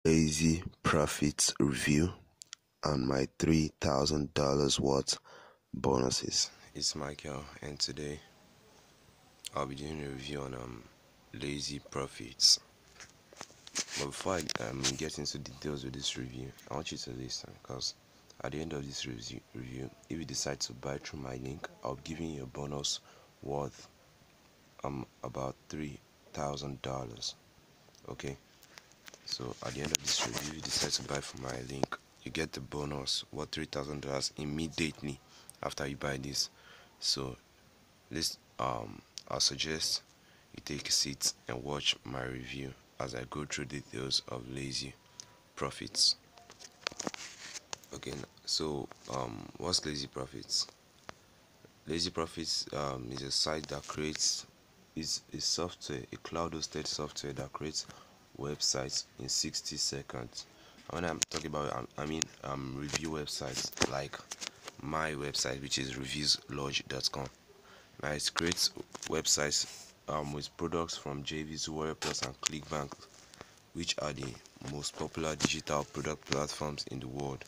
Lazee Profitz review on my $3,000 worth bonuses. It's Michael, and today I'll be doing a review on Lazee Profitz. But before I get into details with this review, I want you to listen, because at the end of this review, if you decide to buy through my link, I'll be giving you a bonus worth about $3,000. Okay. So at the end of this review, if you decide to buy from my link, you get the bonus worth $3,000 immediately after you buy this. So this I'll suggest you take a seat and watch my review as I go through details of Lazee Profitz. Okay, so what's Lazee Profitz? Lazee Profitz is a site that creates a software, a cloud-hosted software that creates websites in 60 seconds. When I'm talking about, I mean review websites like my website, which is reviewslodge.com. Now it creates websites with products from JVs, wordpress, and Clickbank, which are the most popular digital product platforms in the world.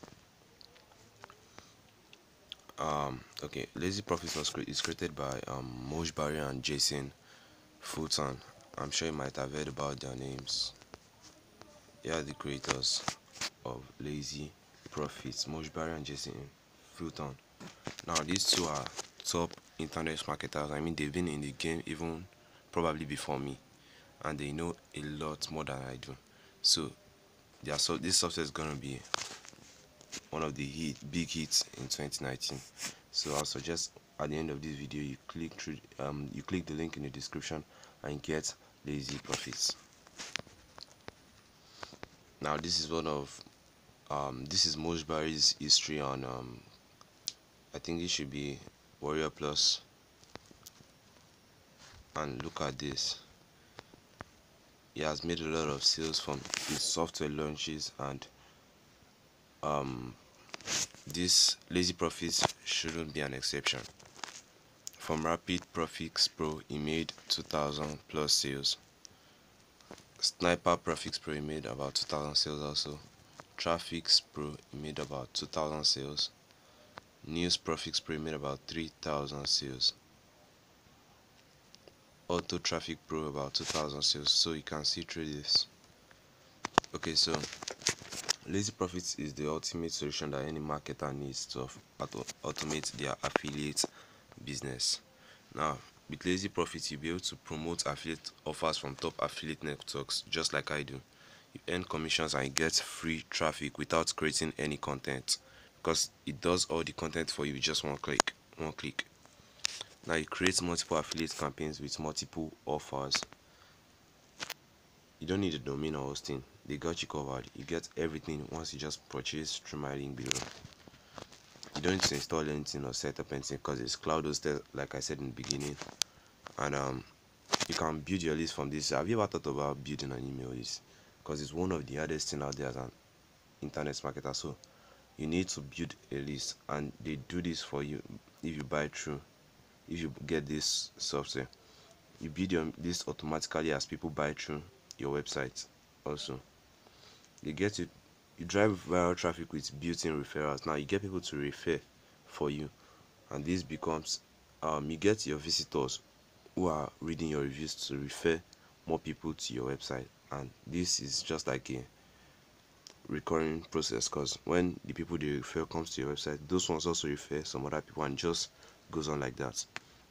Okay, Lazee Profitz is created by Moj Barry and Jason Fulton. I'm sure you might have heard about their names. They are the creators of Lazee Profitz, Moj Barry and Jason Fulton. Now these two are top internet marketers. I mean, they've been in the game even probably before me, and they know a lot more than I do. So this software is gonna be one of the big hits in 2019. So I'll suggest at the end of this video you click the link in the description and get Lazee Profitz. Now this is this is Moj Barry's history on I think it should be Warrior Plus, and look at this. He has made a lot of sales from his software launches, and this Lazee Profitz shouldn't be an exception. From Rapid Profits Pro, he made 2,000 plus sales. Sniper Profits Pro, he made about 2,000 sales also. Traffics Pro, he made about 2,000 sales. News Profits Pro, he made about 3,000 sales. Auto Traffic Pro, about 2,000 sales. So you can see through this. Okay, so Lazee Profitz is the ultimate solution that any marketer needs to automate their affiliate business. Now, with Lazee Profitz, you'll be able to promote affiliate offers from top affiliate networks, just like I do. You earn commissions and you get free traffic without creating any content, because it does all the content for you with just one click. Now you create multiple affiliate campaigns with multiple offers. You don't need a domain or hosting. They got you covered. You get everything once you just purchase through my link below. You don't need to install anything or set up anything, because it's cloud hosted, like I said in the beginning. And you can build your list from this. Have you ever thought about building an email list? Because it's one of the hardest things out there as an internet marketer. So you need to build a list, and they do this for you if you get this software. You build your list automatically as people buy through your website. Also, you drive viral traffic with built-in referrals. Now you get people to refer for you, and this becomes you get your visitors who are reading your reviews to refer more people to your website, and this is just like a recurring process, because when the people they refer comes to your website, those ones also refer some other people, and just goes on like that.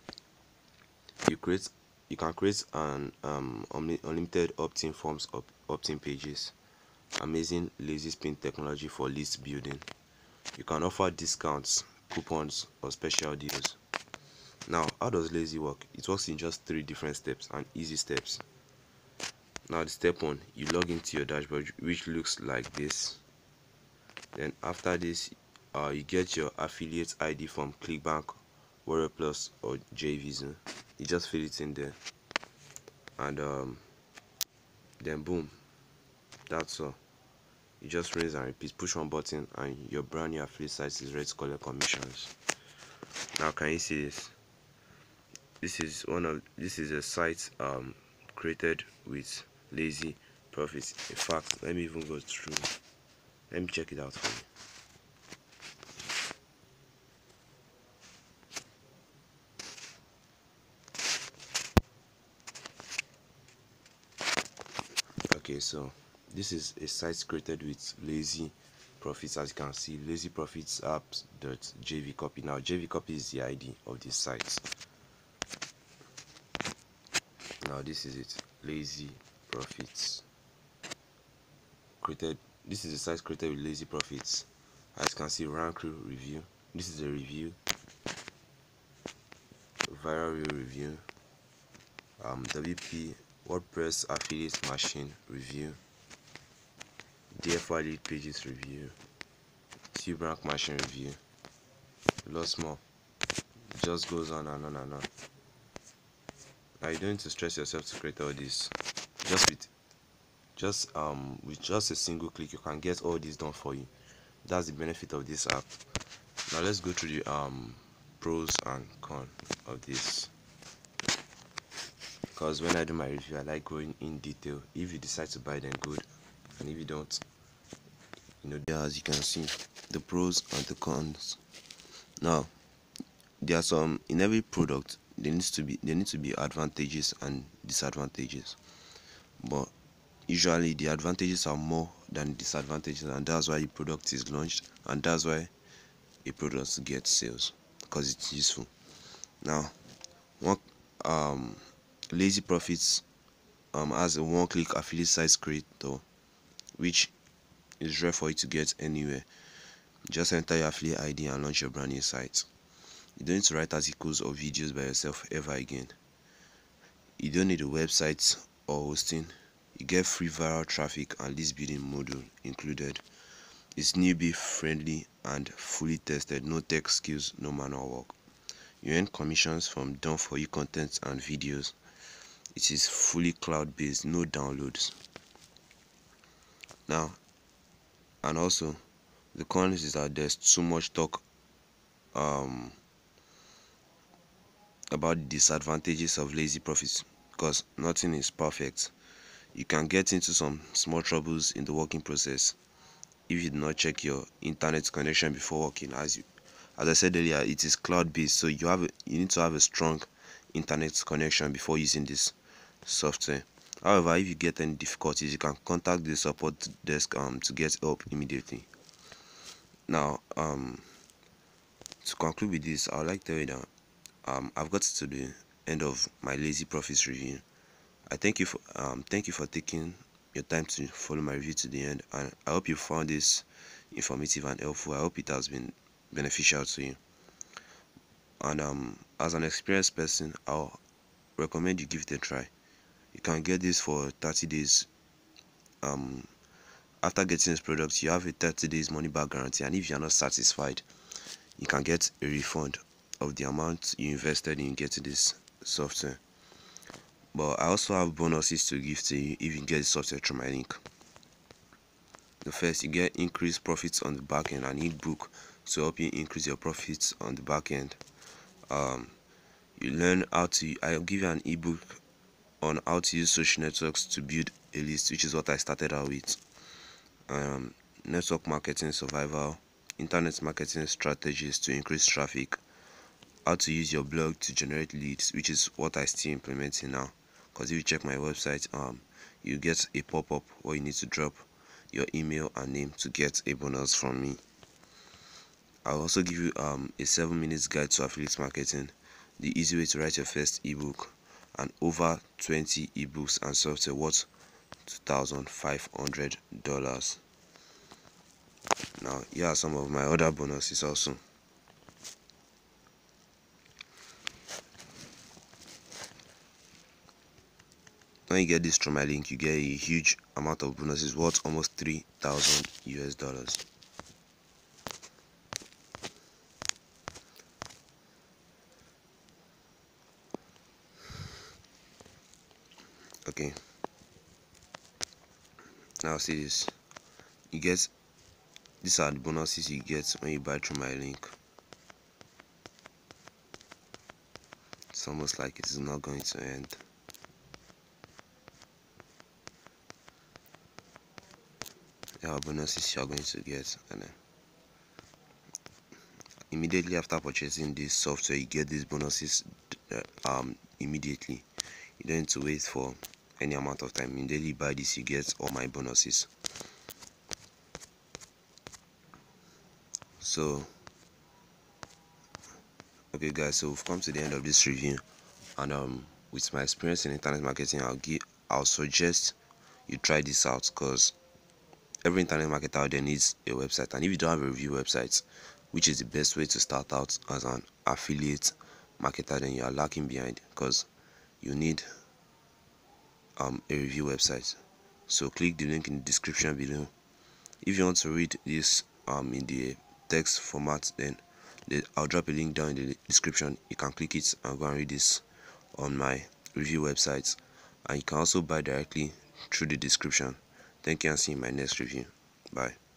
You can create an unlimited opt-in forms, opt-in pages. Amazing lazy spin technology for list building. You can offer discounts, coupons, or special deals. Now, how does Lazee work? It works in just 3 different steps, and easy steps. Now, the step 1, you log into your dashboard, which looks like this. Then after this, you get your affiliate ID from Clickbank, Warrior Plus, or JVs. You just fill it in there, and then boom, that's all. You just rinse and repeat, push one button, and your brand new affiliate site is ready to collect commissions. Now, can you see this? This is a site created with Lazee Profits. In fact, let me even go through. Let me check it out for you. Okay, so this is a site created with Lazee Profitz. As you can see, Lazee Profitz apps.jvcopy. Now jvcopy is the ID of this site. Now this is it. Lazee Profitz created. This is a site created with Lazee Profitz. As you can see, rank review. This is a review. Viral review. WP WordPress affiliate machine review. DFY lead pages review. Rank machine review. Lots more. It just goes on and on and on. Now you don't need to stress yourself to create all this. With just a single click, you can get all this done for you. That's the benefit of this app. Now let's go through the pros and cons of this. Because when I do my review, I like going in detail. If you decide to buy, then good, and if you don't, as you can see, the pros and the cons. Now there are some in every product. There need to be advantages and disadvantages, but usually the advantages are more than disadvantages, and that's why a product is launched, and that's why a product gets sales, because it's useful. Now one Lazee Profitz has a one-click affiliate site creator, which is rare for you to get anywhere. Just enter your affiliate ID and launch your brand new site. You don't need to write articles or videos by yourself ever again. You don't need a website or hosting. You get free viral traffic and list building module included. It's newbie friendly and fully tested. No tech skills, no manual work. You earn commissions from done for you content and videos. It is fully cloud based, no downloads. Now, and also the cons is that there's too much talk about the disadvantages of Lazee Profitz, because nothing is perfect. You can get into some small troubles in the working process if you do not check your internet connection before working. As I said earlier, it is cloud based, so you need to have a strong internet connection before using this software. However, if you get any difficulties, you can contact the support desk to get help immediately. Now to conclude with this, I would like to tell you that I've got to the end of my Lazee Profitz review. I thank you for taking your time to follow my review to the end, and I hope you found this informative and helpful. I hope it has been beneficial to you. And as an experienced person, I'll recommend you give it a try. You can get this for 30 days. After getting this product, you have a 30 days money back guarantee, and if you are not satisfied, you can get a refund of the amount you invested in getting this software. But I also have bonuses to give to you if you get the software through my link. The first, you get increased profits on the back end, an ebook to help you increase your profits on the back end. You learn I'll give you an ebook on how to use social networks to build a list, which is what I started out with. Network marketing survival, internet marketing strategies to increase traffic, how to use your blog to generate leads, which is what I still implementing now. Because if you check my website, you get a pop-up where you need to drop your email and name to get a bonus from me. I'll also give you a 7-minute guide to affiliate marketing, the easy way to write your first ebook, and over 20 ebooks and software worth $2,500. Now here are some of my other bonuses also. When you get this through my link, you get a huge amount of bonuses worth almost $3,000. Okay, now see this. These are the bonuses you get when you buy through my link. It's almost like it is not going to end. there are bonuses you are going to get. And then immediately after purchasing this software, you get these bonuses immediately. You don't need to wait for any amount of time. Immediately you buy this, you get all my bonuses. So okay guys, so we've come to the end of this review, and with my experience in internet marketing, I'll suggest you try this out, because every internet marketer out there needs a website, and if you don't have a review website, which is the best way to start out as an affiliate marketer, then you are lacking behind, because you need a review website. So click the link in the description below. If you want to read this in the text format, then I'll drop a link down in the description. You can click it and go and read this on my review website, and you can also buy directly through the description. Thank you, and see you in my next review. Bye.